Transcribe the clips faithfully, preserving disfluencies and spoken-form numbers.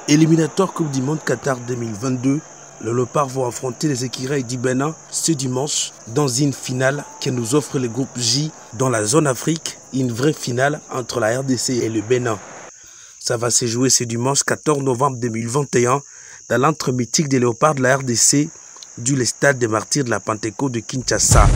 Éliminatoire Coupe du Monde Qatar deux mille vingt-deux, le Léopard vont affronter les Écureuils du Bénin ce dimanche dans une finale que nous offre le groupe J dans la zone Afrique, une vraie finale entre la R D C et le Bénin. Ça va se jouer ce dimanche quatorze novembre deux mille vingt et un dans l'antre mythique des Léopards de la R D C du stade des Martyrs de la Pentecôte de Kinshasa.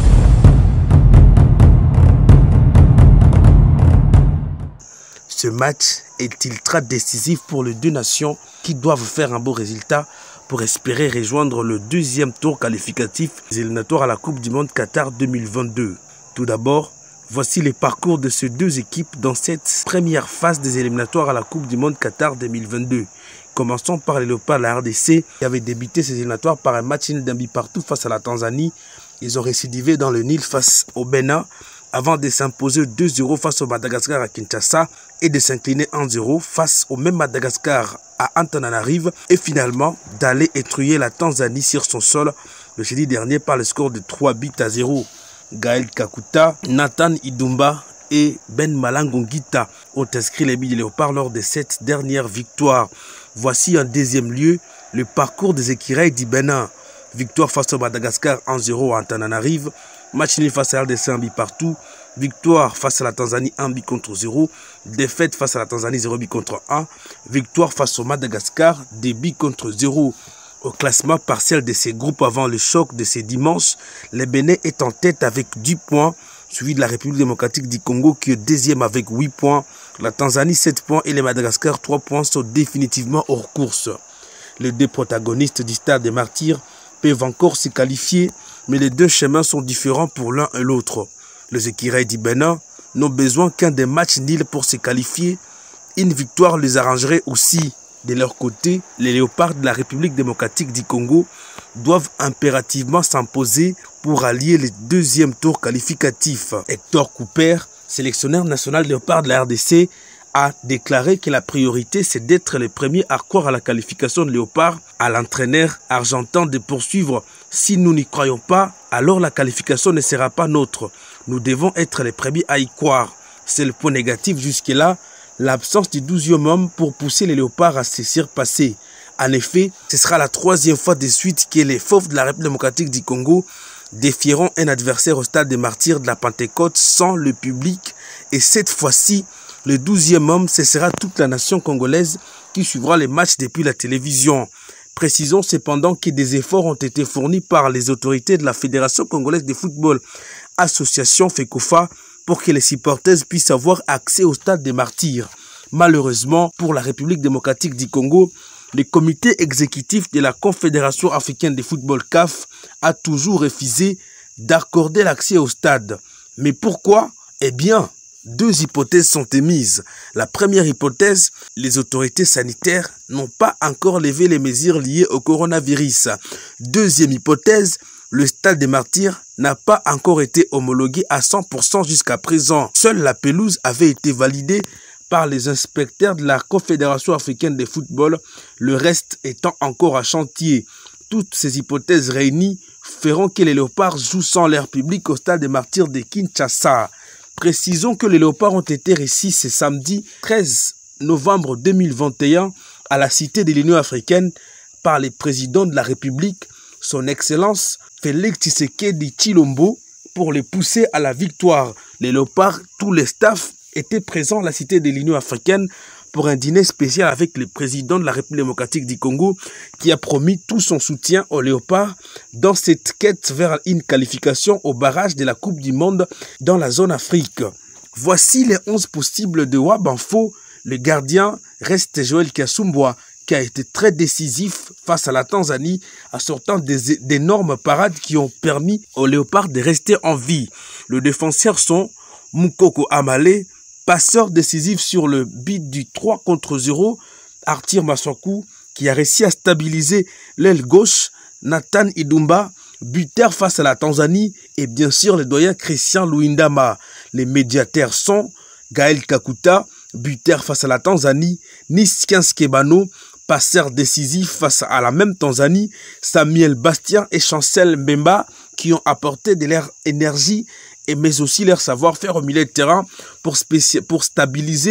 Ce match est ultra décisif pour les deux nations qui doivent faire un beau résultat pour espérer rejoindre le deuxième tour qualificatif des éliminatoires à la Coupe du Monde Qatar deux mille vingt-deux. Tout d'abord, voici les parcours de ces deux équipes dans cette première phase des éliminatoires à la Coupe du Monde Qatar deux mille vingt-deux. Commençons par les Léopards de la R D C qui avaient débuté ces éliminatoires par un match nul d'un but partout face à la Tanzanie. Ils ont récidivé dans le nil face au Bénin avant de s'imposer deux zéro face au Madagascar à Kinshasa et de s'incliner un zéro face au même Madagascar à Antananarive et finalement d'aller étrouiller la Tanzanie sur son sol le jeudi dernier par le score de trois buts à zéro. Gaël Kakuta, Nathan Idumba et Ben Malangongita ont inscrit les buts des Léopards lors de cette dernière victoire. Voici en deuxième lieu le parcours des Écureuils du Bénin. Victoire face au Madagascar un zéro à Antananarive. Match nul face à la R D C un but partout. Victoire face à la Tanzanie un but contre zéro. Défaite face à la Tanzanie zéro but contre un. Victoire face au Madagascar deux buts contre zéro. Au classement partiel de ces groupes avant le choc de ces dimanches, le Bénin est en tête avec dix points, suivi de la République démocratique du Congo qui est deuxième avec huit points. La Tanzanie sept points et le Madagascar trois points sont définitivement hors course. Les deux protagonistes du stade des Martyrs peuvent encore se qualifier, mais les deux chemins sont différents pour l'un et l'autre. Les Écureuils du Bénin n'ont besoin qu'un des matchs nuls pour se qualifier. Une victoire les arrangerait aussi. De leur côté, les Léopards de la République démocratique du Congo doivent impérativement s'imposer pour allier le deuxième tour qualificatif. Hector Cooper, sélectionneur national Léopard de la R D C, a déclaré que la priorité c'est d'être les premiers à croire à la qualification de Léopard, à l'entraîneur argentin de poursuivre. Si nous n'y croyons pas, alors la qualification ne sera pas nôtre. Nous devons être les premiers à y croire. C'est le point négatif jusque-là, l'absence du douzième homme pour pousser les Léopards à se surpasser. En effet, ce sera la troisième fois de suite que les Fauves de la République démocratique du Congo défieront un adversaire au stade des Martyrs de la Pentecôte sans le public. Et cette fois-ci, le douzième homme, ce sera toute la nation congolaise qui suivra les matchs depuis la télévision. Précisons cependant que des efforts ont été fournis par les autorités de la Fédération congolaise de football, association FECOFA, pour que les supporters puissent avoir accès au stade des Martyrs. Malheureusement, pour la République démocratique du Congo, le comité exécutif de la Confédération africaine de football C A F a toujours refusé d'accorder l'accès au stade. Mais pourquoi? Eh bien, deux hypothèses sont émises. La première hypothèse, les autorités sanitaires n'ont pas encore levé les mesures liées au coronavirus. Deuxième hypothèse, le stade des Martyrs n'a pas encore été homologué à cent pour cent jusqu'à présent. Seule la pelouse avait été validée par les inspecteurs de la Confédération africaine de football, le reste étant encore à chantier. Toutes ces hypothèses réunies feront que les Léopards jouent sans l'air public au stade des Martyrs de Kinshasa. Précisons que les Léopards ont été reçus ce samedi treize novembre deux mille vingt et un à la Cité de l'Union africaine par le président de la République, son Excellence Félix Tshisekedi Tshilombo, pour les pousser à la victoire. Les Léopards, tous les staffs étaient présents à la Cité de l'Union africaine pour un dîner spécial avec le président de la République démocratique du Congo qui a promis tout son soutien aux Léopards dans cette quête vers une qualification au barrage de la Coupe du Monde dans la zone Afrique. Voici les onze possibles de Wabanfo. Le gardien reste Joël Kasumboa, qui a été très décisif face à la Tanzanie, en sortant d'énormes parades qui ont permis aux Léopards de rester en vie. Les défenseurs sont Mukoko Amale, passeur décisif sur le but du trois contre zéro, Arthur Massakou, qui a réussi à stabiliser l'aile gauche, Nathan Idumba, buteur face à la Tanzanie, et bien sûr le doyen Christian Luindama. Les médiateurs sont Gaël Kakuta, buteur face à la Tanzanie, Niskian Skebano, passeur décisif face à la même Tanzanie, Samuel Bastien et Chancel Mbemba, qui ont apporté de leur énergie et mais aussi leur savoir-faire au milieu de terrain pour, pour stabiliser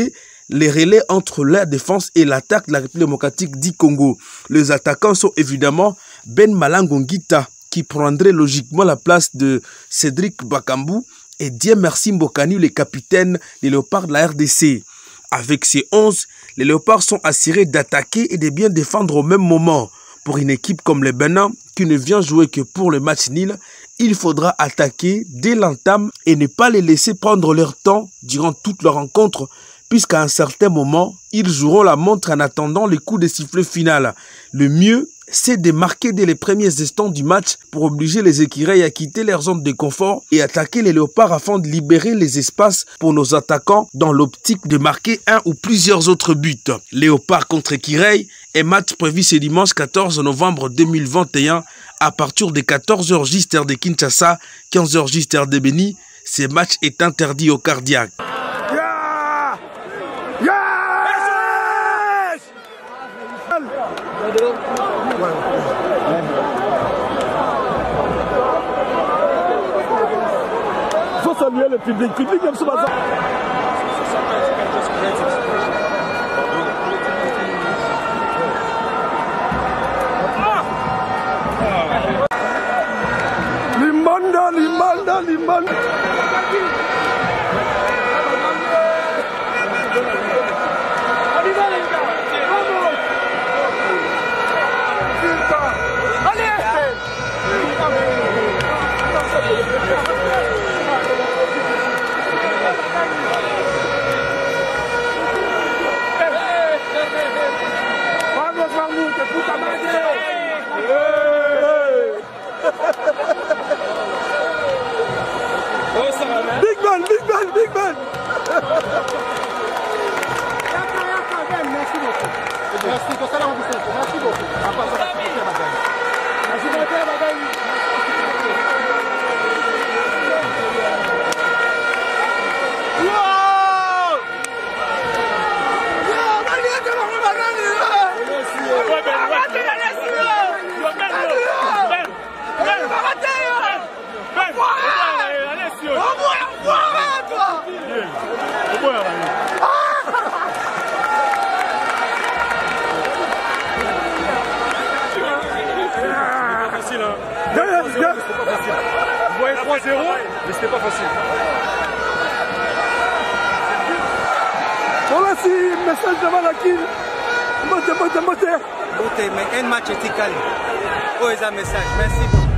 les relais entre la défense et l'attaque de la République démocratique du Congo. Les attaquants sont évidemment Ben Malangongita, qui prendrait logiquement la place de Cédric Bakambu, et Dieu merci Mbokani, le capitaine des Léopards de la R D C. Avec ces onze, les Léopards sont assurés d'attaquer et de bien défendre au même moment. Pour une équipe comme les Bénin, qui ne vient jouer que pour le match nul, il faudra attaquer dès l'entame et ne pas les laisser prendre leur temps durant toute leur rencontre, puisqu'à un certain moment, ils joueront la montre en attendant le coup de sifflet final. Le mieux, c'est de marquer dès les premiers instants du match pour obliger les écureuils à quitter leur zone de confort et attaquer les léopards afin de libérer les espaces pour nos attaquants dans l'optique de marquer un ou plusieurs autres buts. Léopards contre écureuils est match prévu ce dimanche quatorze novembre deux mille vingt et un à partir de quatorze heures juste heure de Kinshasa, quinze heures juste heure de Béni. Ce match est interdit aux cardiaques. Yeah! Yes! Faut saluer le public. Le public aime ce bazar. Limanda, limanda, limanda. Big man, big man, big man. Merci beaucoup. Merci beaucoup. Merci beaucoup. Vous voyez trois zéro, mais c'était pas facile. Voilà, si message devant la kill. Montez, montez, montez. Montez, mais un match est calme. Oh, ils ont un message. Merci beaucoup.